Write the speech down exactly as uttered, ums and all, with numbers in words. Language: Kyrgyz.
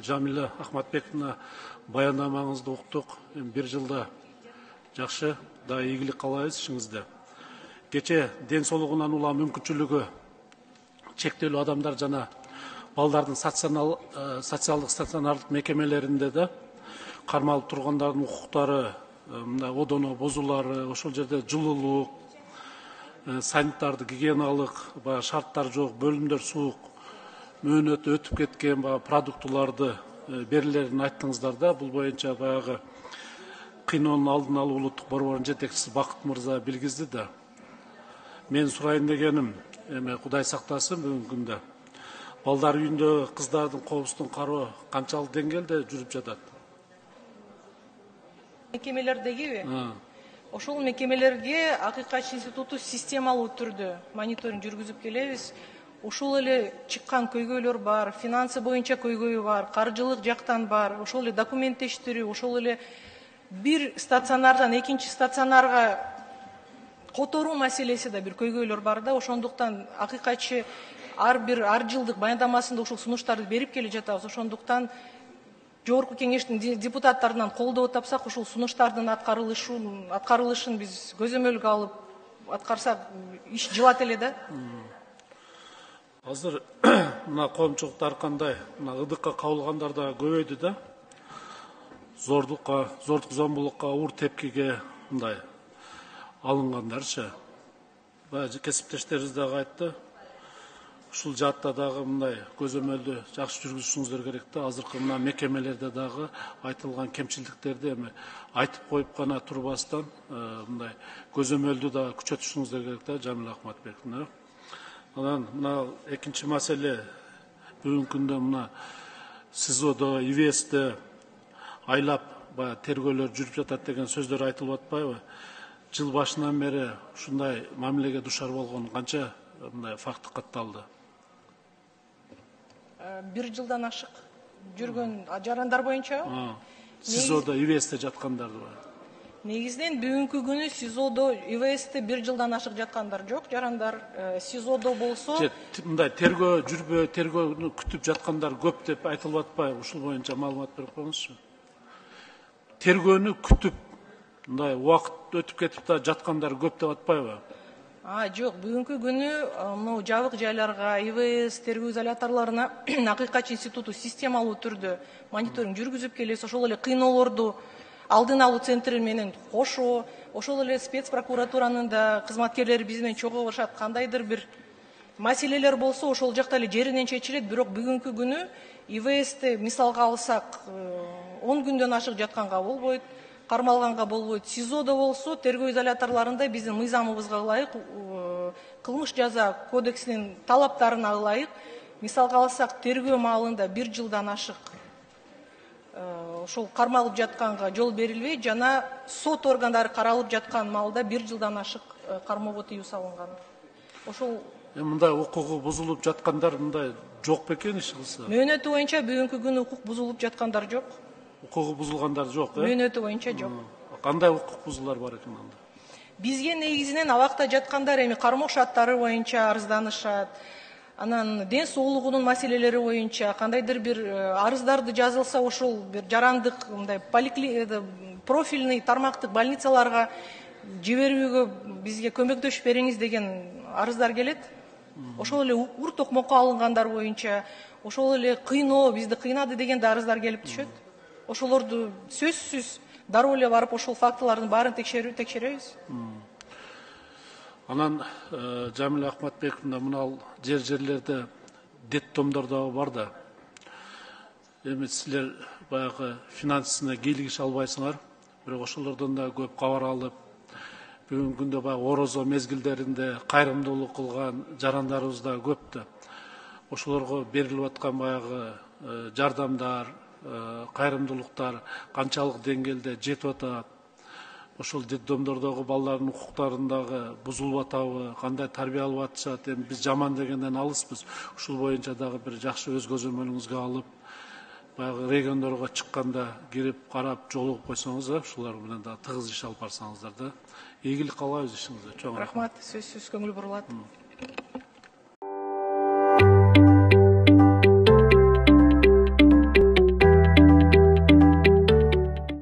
Жамиля Ахматбековна баяндамаңызды уктук. Бир жылда жакшы да ийгилик каалайбыз ишиңизде. Кече ден соолугунан улам мүмкүнчүлүгү чектелүү адамдар жана балдардын социалдык стационардык мекемелеринде да кармалып тургандардын укуктары мына одоно бозуулары, ошол жерде жылуулук, санитарды гигиеналык шарттар жок, бөлүмдөр суук, мөөнөтү өтүп кеткен продуктуларды берилерин айттыңыздар да. Бул боюнча баягы кыйноонун алдын алуу улуттук борборунун жетекчиси Бакыт мырза билгизди да. Мен сурайын дегеним, эме Кудай сактасын бүгүнкү күндө балдар үйүндө кыздардын коопсуздугун кароо канчалык деңгээлде жүрүп жатат? Мекемелердегиби? Ошол мекемелерге Акыйкатчы институту системалуу түрдө мониторинг жүргүзүп келебиз. Ушул эле чыккан көйгөйлөр бар, финансы боюнча көйгөйү бар, каржылык жактан бар, ошол эле документтештирүү, ошол эле бир стационардан экинчи стационарга которуу маселеси да бир көйгөйлөр бар да. Ошондуктан Акыйкатчы ар бир ар жылдык баяндамасында ушул сунуштарды берип келе жатабыз. Ошондуктан жогорку кеңештин депутаттарынан колдоо тапсак, ушул сунуштардын аткарылышын аткарылышын биз көзөмөлгө алып аткарсак, иш жылат эле да. Азыр мына коомчулуктар кандай? Мына ыдыкка кабылгандар да көбөйдү да. Зордукка, зордук зомбулукка, уур тепкиге мындай алынгандарчы. Баягы кесиптештерибиз дагы айтты. Ушул жаатта дагы мындай көзөмөлдү жакшы жүргүзүшүңүздөр керек да. Азыркы мына мекемелерде дагы айтылган кемчиликтерди эми айтып коюп гана турбастан, мындай көзөмөлдү да күчөтүшүңүздөр керек да, Жамиля Ахматбековна. Анан мына экинчи маселе, бүгүнкү күндө мына СИЗОдо, ИВСте айлап баягы тергөөлөр жүрүп жатат деген сөздөр айтылып атпайбы? Жыл башынан бери ушундай мамилеге душар болгон канча мындай факт катталды? Бир жылдан ашык жүргөн жарандар боюнча СИЗОдо, ИВСте жаткандарды бар. Негизинен бүгүнкү күнү СИЗОдо, ИВСте бир жылдан ашык жаткандар жок. Жарандар СИЗОдо болсо мындай тергөө жүрбөй, тергөөнү күтүп жаткандар көп деп айтылып атпайбы? Ушул боюнча маалымат берип коюңузчу. Тергөөнү күтүп мындай убакыт өтүп кетип да жаткандар көп деп атпайбы? А, жок, бүгүнкү күнү мына жабык жайларга, ИВС тергөө изоляторлоруна Акыйкатчы институту системалуу түрдө мониторинг жүргүзүп келебиз. Ошол эле кыйноолорду алдын алуу центри менен кошо, ошол эле спец прокуратуранын да кызматкерлери биз менен чогуу барышат. Кандайдыр бир маселелер болсо ошол жакта эле жеринен чечилет. Бирок бүгүнкү күнү ИВСте мисалга алсак он күндөн ашык жатканга болбойт, кармалганга болбойт. СИЗОдо болсо тергөө изоляторлорунда биздин мыйзамыбызга ылайык, кылмыш жаза кодексинин талаптарына ылайык, мисалга алсак тергөө маалында бир жылдан ашык ошол кармалып жатканга жол берилбей, жана сот органдары каралып жаткан маалда бир жылдан ашык кармоого тыюу салынган. Ошол мындай укугу бузулуп жаткандар мындай жок бекен иш кылса? Мөөнөтү боюнча бүгүнкү күнү укук бузулуп жаткандар жок. Укугу бузулгандар жок, э? Мөөнөтү боюнча жок. Кандай укук бузуулар бар экен анда? Бизге негизинен абакта жаткандар эми кармоо шарттары боюнча арызданышат. Анан ден соолугунун маселелери боюнча кандайдыр бир арыздарды жазылса, ошол бир жарандык мындай профильный тармактык больницаларга жиберүүгө бизге көмөктөшүп бериңиз деген арыздар келет. Ошол эле ур токмокко алынгандар боюнча, ошол эле кыйноо, бизди кыйнады деген да арыздар келип түшөт. Ошолорду сөзсүз дароо эле барып ошол фактылардын баарын текшеребиз. Анан Жамиля Ахматбековна, мына жер жерлерде детдомдор дагы бар да. Эми силер баягы финансына кийлигише албайсыңар, бирок ошолордон да көп кабар алып, бүгүнкү күндө баягы орозо мезгилдеринде кайрымдуулук кылган жарандарыбыз да көп да. Ошолорго берилип аткан баягы жардамдар, кайрымдуулуктар канчалык деңгээлде жетип атат? Ошол детдомдордогу балдардын укуктарындагы бузулуп атабы, кандай тарбия алып атышат? Эми биз жаман дегенден алыспыз. Ушул боюнча дагы бир жакшы өз көзөмөлүңүзгө алып, баягы региондорго чыкканда кирип карап жолугуп койсоңуз, ушулар менен да тыгыз иш алып барсаңыздар да. Ийгилик каалайбыз ишиңизде. Чоң рахмат. Сөзсүз көңүл бурулат.